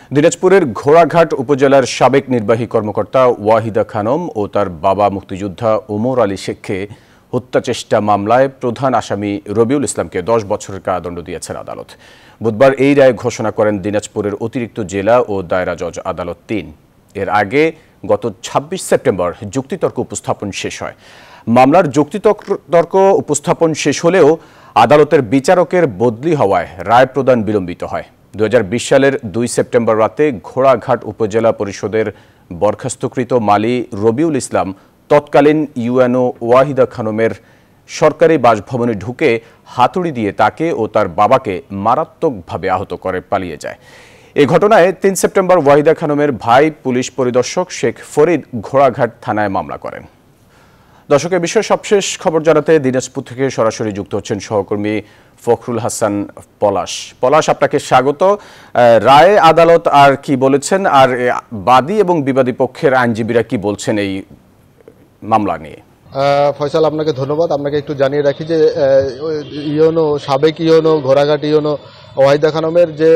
দিনাজপুরের ঘোড়াঘাট উপজেলার সাবেক নির্বাহী কর্মকর্তা ওয়াহিদা খানম ও তার বাবা মুক্তিযোদ্ধা ওমর আলী শেখকে হত্যাচেষ্টা মামলায় প্রধান আসামি রবিউল ইসলামকে 10 বছরের কারাদণ্ড দিয়েছেন আদালত। বুধবার এই রায় ঘোষণা করেন দিনাজপুরের অতিরিক্ত জেলা ও দায়রা জজ আদালত 3। এর আগে গত 26 সেপ্টেম্বর যুক্তিতর্ক উপস্থাপন শেষ হয়। মামলার যুক্তিতর্ক উপস্থাপন শেষ হলেও আদালতের বিচারকের বদলি হওয়ায় রায় প্রদান বিলম্বিত হয়। 2020 সালের 2 সেপ্টেম্বর রাতে ঘোড়াঘাট উপজেলা পরিষদের বরখাস্তকৃত মালি রবিউল ইসলাম তৎকালীন ইউএনও ওয়াহিদা খানমের সরকারি বাসভবনে ঢুকে হাতুড়ি দিয়ে তাকে ও তার বাবাকে মারাত্মকভাবে আহত করে পালিয়ে যায়। এই ঘটনায় 3 সেপ্টেম্বর ওয়াহিদা খানমের ভাই পুলিশ পরিদর্শক শেখ ফরিদ ঘোড়াঘাট থানায় মামলা করেন। দর্শকের বিষয়ে সবশেষ খবর জানাতে দিনাজপুর থেকে সরাসরি যুক্ত হচ্ছেন সহকর্মী ফখরুল হাসান পলাশ। পলাশ, আপনাকে স্বাগত। রায়ে আদালত আর কি বলেছেন, আর বাদী এবং বিবাদী পক্ষের আইনজীবীরা কি বলছেন এই মামলা নিয়ে? ফয়সাল, আপনাকে ধন্যবাদ। আপনাকে একটু জানিয়ে রাখি যে সাবেক ইউএনও ঘোড়াঘাট ইউএনও ওয়াহিদা খানমের যে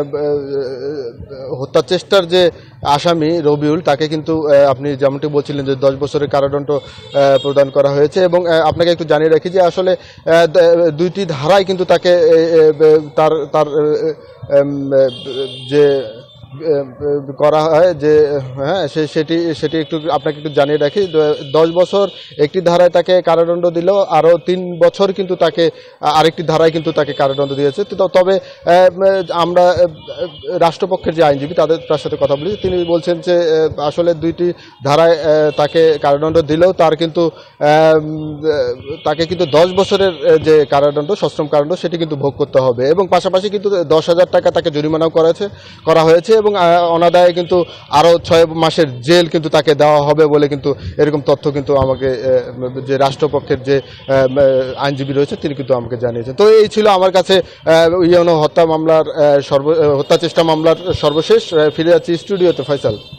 হত্যা চেষ্টার যে আসামি রবিউল, তাকে কিন্তু আপনি যেমনটি বলছিলেন যে 10 বছরের কারাদণ্ড প্রদান করা হয়েছে। এবং আপনাকে একটু জানিয়ে রাখি যে আসলে 2টি ধারায় কিন্তু তাকে তার যে করা হয় যে সেটি একটু আপনাকে একটু জানিয়ে রাখি। 10 বছর একটি ধারায় তাকে কারাদণ্ড দিল, আরও 3 বছর কিন্তু তাকে আরেকটি ধারায় কিন্তু তাকে কারাদণ্ড দিয়েছে। তবে আমরা রাষ্ট্রপক্ষের যে আইনজীবী তার সাথে কথা বলি, তিনি বলছেন যে আসলে 2টি ধারায় তাকে কারাদণ্ড দিলেও তাকে কিন্তু 10 বছরের যে কারাদণ্ড, সশ্রম কারাদণ্ড, সেটি কিন্তু ভোগ করতে হবে। এবং পাশাপাশি কিন্তু 10,000 টাকা তাকে জরিমানাও করা হয়েছে এবং অনাদায়ে কিন্তু আরও 6 মাসের জেল কিন্তু তাকে দেওয়া হবে বলে কিন্তু এরকম তথ্য কিন্তু আমাকে যে রাষ্ট্রপক্ষের যে আইনজীবী রয়েছে তিনি কিন্তু আমাকে জানিয়েছেন। তো এই ছিল আমার কাছে হত্যা চেষ্টা মামলার সর্বশেষ। ফিরে যাচ্ছি স্টুডিওতে। ফয়সাল।